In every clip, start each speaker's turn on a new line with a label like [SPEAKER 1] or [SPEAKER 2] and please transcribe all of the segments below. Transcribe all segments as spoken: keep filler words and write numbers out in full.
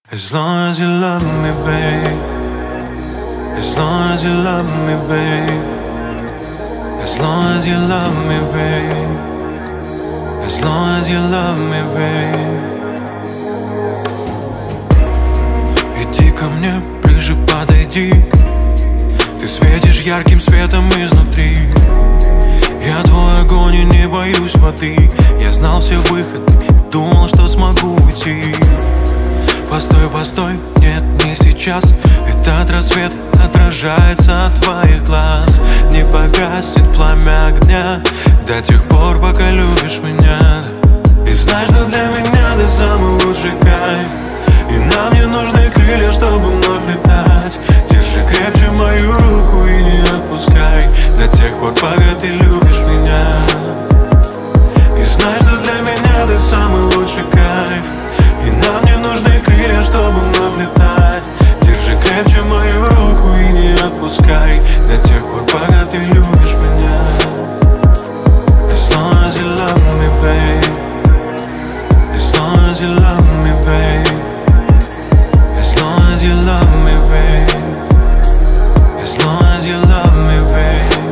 [SPEAKER 1] As long as you love me, babe. As long as you love me, babe. As long as you love me, babe. As long as you love me, babe. Иди ко мне, ближе подойди. Ты светишь ярким светом изнутри. Я твой огонь и не боюсь воды. Я знал все выходы, думал, что смогу уйти. Постой, постой, нет, не сейчас. Этот рассвет отражается от твоих глаз. Не погаснет пламя огня до тех пор, пока любишь меня. И знай, что для меня ты самый лучший кайф. И нам не нужны крылья, чтобы вновь летать. Держи крепче мою руку и не отпускай до тех пор, пока ты любишь меня. И знай, что для меня ты самый лучший кайф. И нам не нужны крылья, чтобы вновь летать. Держи крепче мою руку и не отпускай до тех пор, пока ты любишь меня. As long as you love me, babe. As long as you love me, babe. As long as you love me, babe. As long as you love me, babe.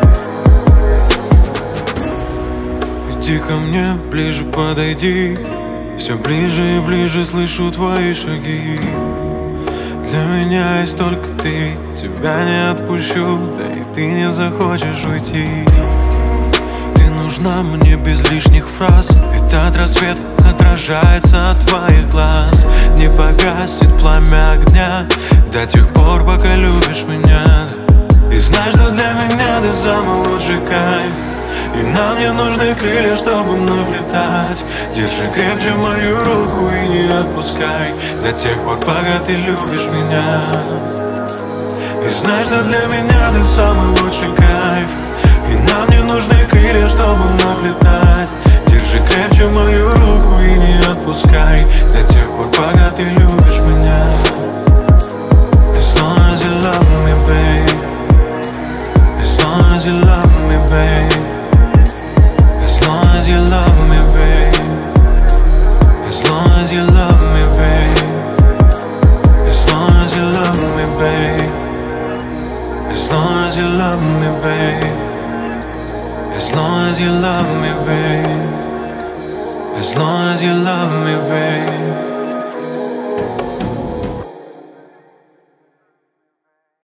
[SPEAKER 1] Иди ко мне, ближе подойди. Все ближе и ближе слышу твои шаги. Для меня есть только ты. Тебя не отпущу, да и ты не захочешь уйти. Ты нужна мне без лишних фраз. Этот рассвет отражается от твоих глаз. Не погаснет пламя огня до тех пор, пока любишь меня. И знай, что для меня ты самый лучший кайф. И нам не нужны крылья, чтобы вновь летать. Держи крепче мою руку и не отпускай до тех пор, пока ты любишь меня. И знай, что для меня ты самый лучший кайф. И нам не нужны крылья, чтобы вновь летать. Держи крепче мою руку и не отпускай до тех пор, пока ты любишь меня. As long as you love me, babe. As long as you love me, babe. As long as you love me, babe. As long as you love me, babe. As long as you love me, babe. As long as you love me, babe. As long as you love me, babe. As long as you love me, babe.